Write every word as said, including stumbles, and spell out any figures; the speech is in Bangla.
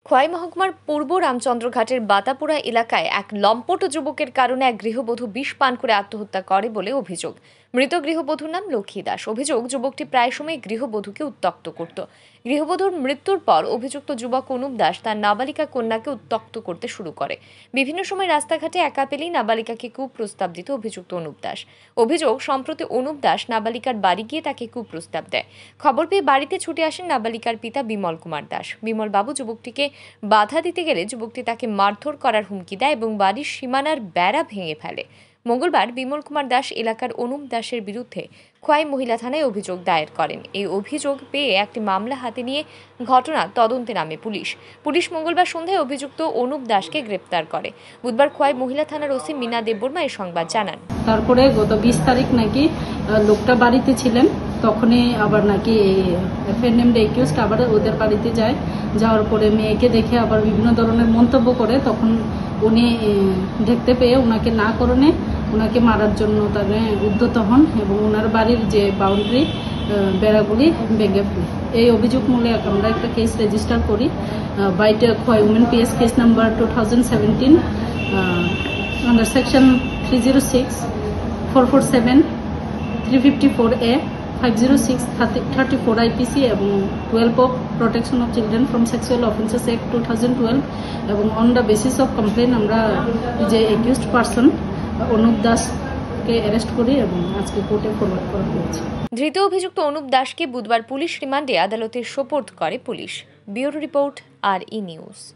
খোয়াই মহকুমার পূর্ব রামচন্দ্রঘাটের বাতাপুরা এলাকায় এক লম্পট যুবকের কারণে এক গৃহবধূ বিষ পান করে আত্মহত্যা করে বলে অভিযোগ। মৃত গৃহবধূর নাম লক্ষ্মী দাস। অভিযোগ, যুবকটি প্রায় সময় গৃহবধূকে উত্ত্যক্ত করত। গৃহবধূর মৃত্যুর পর অভিযুক্ত যুবক অনুপ দাস তার নাবালিকা কন্যাকে উত্ত্যক্ত করতে শুরু করে। বিভিন্ন সময় রাস্তাঘাটে একা পেলেই নাবালিকাকে কুপ্রস্তাব দিত অভিযুক্ত অনুপ দাস। অভিযোগ, সম্প্রতি অনুপ দাস নাবালিকার বাড়ি গিয়ে তাকে কুপ্রস্তাব দেয়। খবর পেয়ে বাড়িতে ছুটে আসেন নাবালিকার পিতা বিমল কুমার দাস। বিমল বাবু যুবকটিকে বাধা দিতে গেলে যুবকটি তাকে মারধর করার হুমকি দেয় এবং বাড়ির সীমানার বেড়া ভেঙে ফেলে। মঙ্গলবার বিমল কুমার দাস এলাকার অনুপ দাসের বিরুদ্ধে খোয়াই মহিলা থানায় অভিযোগ দায়ের করেন। এই অভিযোগ পেয়ে একটি মামলা হাতে নিয়ে ঘটনা তদন্তে নামে পুলিশ। পুলিশ মঙ্গলবার সন্ধ্যায় অভিযুক্ত অনুপ দাসকে গ্রেপ্তার করে। বুধবার খোয়াই মহিলা থানার ওসি মিনা দেববর্মা এই সংবাদ জানান। তারপরে গত বিশ তারিখ নাকি লোকটা বাড়িতে ছিলেন, তখনই আবার নাকি এফএনএমড একিউজড আবার ওদের বাড়িতে যায়। যাওয়ার পরে মেয়েকে দেখে আবার বিভিন্ন ধরনের মন্তব্য করে, তখন উনি দেখতে পেয়ে ওনাকে না করণে ওনাকে মারার জন্য তারা উদ্যত হন এবং ওনার বাড়ির যে বাউন্ডারি বেড়াগুলি ভেঙে ফেলে। এই অভিযোগ মূলে আমরা একটা কেস রেজিস্টার করি বাইটে Khowai women PS case number two thousand seventeen under section three zero six four four seven three fifty four A five zero six thirty four IPC এবং twelve of protection of children from sexual offences act two thousand twelve এবং on the basis of complain আমরা যে একিউজড পার্সন অনুপ দাসকে অ্যারেস্ট করি এবং আজকে কোর্টে ফরওয়ার্ড করা হয়েছে। ধৃত অভিযুক্ত অনুপ দাসকে বুধবার পুলিশ রিমান্ডে আদালতে সোপর্দ করে পুলিশ। ব্যুরো রিপোর্ট, আর ই নিউজ।